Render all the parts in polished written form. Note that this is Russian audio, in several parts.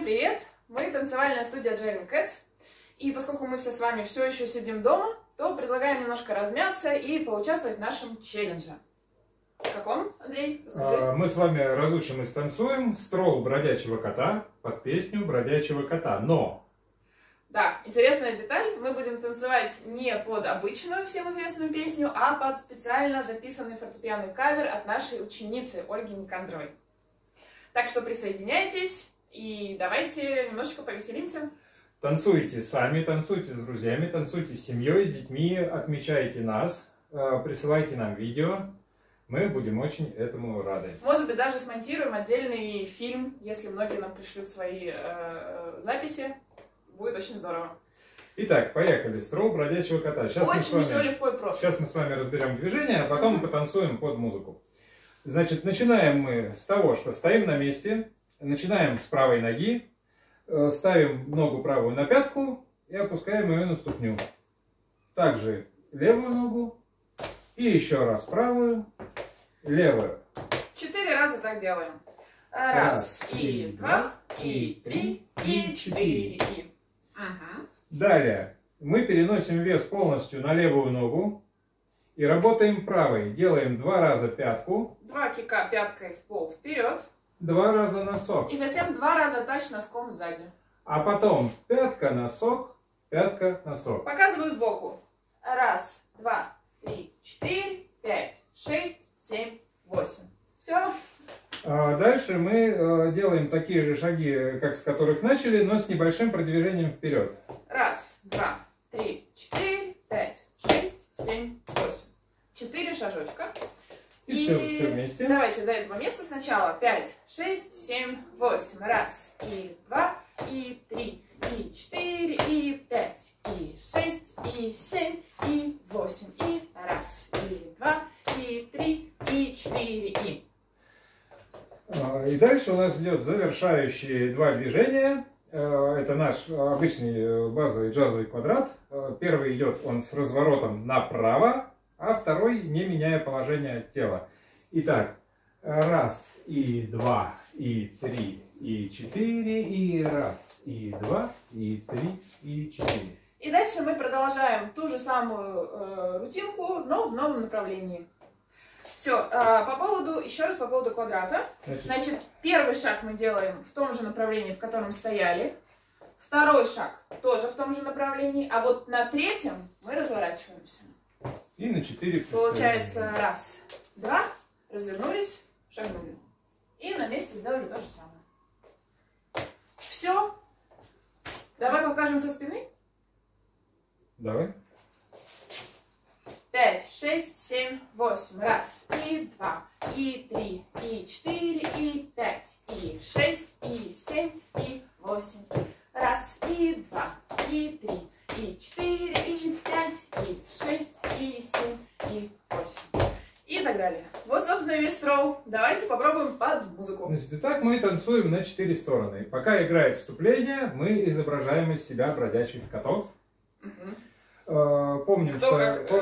привет! Мы танцевальная студия Jaring Cats, и поскольку мы все с вами все еще сидим дома, то предлагаем немножко размяться и поучаствовать в нашем челлендже. В каком, Андрей? Расскажи. Мы с вами разучим и станцуем строл бродячего кота под песню бродячего кота, но... Да, интересная деталь, мы будем танцевать не под обычную всем известную песню, а под специально записанный фортепианный кавер от нашей ученицы Ольги Никандровой. Так что присоединяйтесь и давайте немножечко повеселимся. Танцуйте сами, танцуйте с друзьями, танцуйте с семьей, с детьми, отмечайте нас, присылайте нам видео. Мы будем очень этому рады. Может быть, даже смонтируем отдельный фильм, если многие нам пришлют свои записи. Будет очень здорово. Итак, поехали. Строл бродячего кота. Сейчас очень все легко и просто. Сейчас мы с вами разберем движение, а потом потанцуем под музыку. Значит, начинаем мы с того, что стоим на месте. Начинаем с правой ноги. Ставим ногу правую на пятку и опускаем ее на ступню. Также левую ногу. И еще раз правую, левую. 4 раза так делаем. Раз, и два, и три, и 4, и... Далее мы переносим вес полностью на левую ногу и работаем правой. Делаем 2 раза пятку. 2 кика пяткой в пол вперед. 2 раза носок. И затем 2 раза тач носком сзади. А потом пятка, носок, пятка, носок. Показываю сбоку. Раз, два, 3, 4, 5, 6, 7, 8. Все. Дальше мы делаем такие же шаги, как с которых начали, но с небольшим продвижением вперед. Раз, два, 3, 4, 5, 6, 7, 8. 4 шажочка. И все вместе. Давайте до этого места сначала. 5, 6, 7, 8. Раз, и 2, и 3, и 4, и 5, и 6, и 7, и 8. И раз, и 2, и 3, и 4, и... И дальше у нас идет завершающие 2 движения. Это наш обычный базовый джазовый квадрат. Первый идет он с разворотом направо, а второй не меняя положение тела. Итак, раз, и 2, и 3, и 4, и раз, и 2, и 3, и 4. И дальше мы продолжаем ту же самую рутинку, но в новом направлении. Все, еще раз по поводу квадрата. Значит, первый шаг мы делаем в том же направлении, в котором стояли. Второй шаг тоже в том же направлении. А вот на третьем мы разворачиваемся. И на 4. Получается, раз, два, развернулись, шагнули. И на месте сделали то же самое. Все. Давай покажем со спины. Давай. 5, 6, 7, 8. Раз, и 2, и 3, и 4, и 5, и 6, и 7, и 8. Раз, и 2, и 3, и 4, и 5, и 6, и 7, и 8. И так далее. Вот, собственно, весь строл. Давайте попробуем под музыку. Значит, итак, мы танцуем на 4 стороны. Пока играет вступление, мы изображаем из себя бродячих котов. Помним, что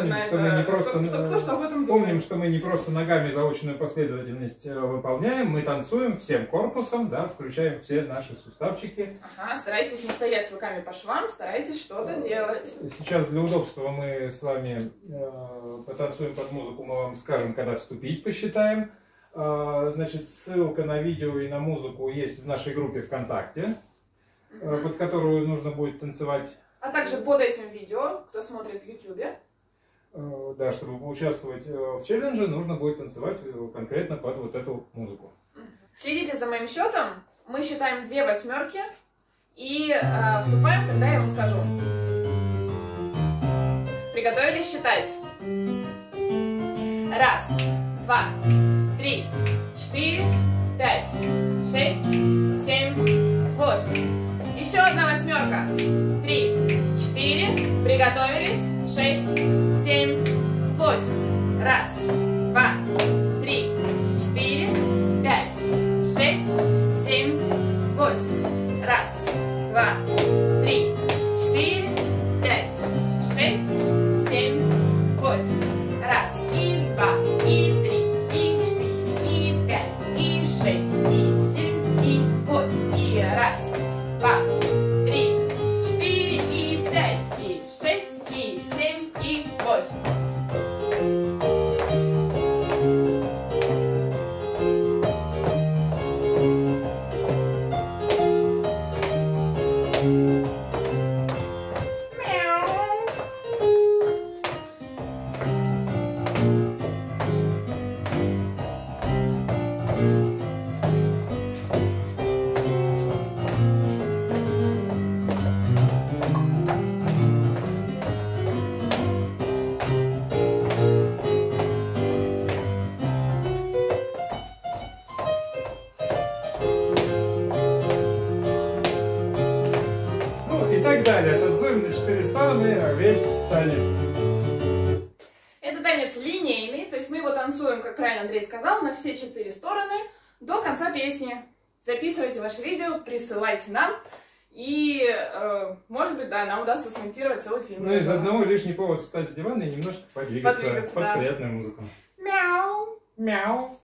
мы не просто ногами заученную последовательность выполняем, мы танцуем всем корпусом, да, включаем все наши суставчики. Ага, старайтесь не стоять с руками по швам, старайтесь что-то делать. Сейчас для удобства мы с вами потанцуем под музыку, мы вам скажем, когда вступить, посчитаем. Значит, ссылка на видео и на музыку есть в нашей группе ВКонтакте, под которую нужно будет танцевать. А также под этим видео, кто смотрит в YouTube. Да, чтобы поучаствовать в челлендже, нужно будет танцевать конкретно под вот эту музыку. Следите за моим счетом. Мы считаем 2 восьмерки и вступаем, когда я вам скажу. Приготовились считать? 1, 2, 3, 4, 5, 6, 7, 8. Еще одна восьмерка. 3, 4. Приготовились. 6, 7, 8. Раз, 2, 3, 4, 5, 6, 7, 8. Раз, 2, 3, 4, 5, 6, 7, 8. Раз, и 2, и 3, и 4, и 5, и 6, и 7, и 8. И раз, танец? Это танец линейный, то есть мы его танцуем, как правильно Андрей сказал, на все 4 стороны до конца песни. Записывайте ваше видео, присылайте нам, и, может быть, да, нам удастся смонтировать целый фильм. Ну, из одного лишний повод встать с дивана и немножко подвигаться под да. приятную музыку. Мяу. Мяу.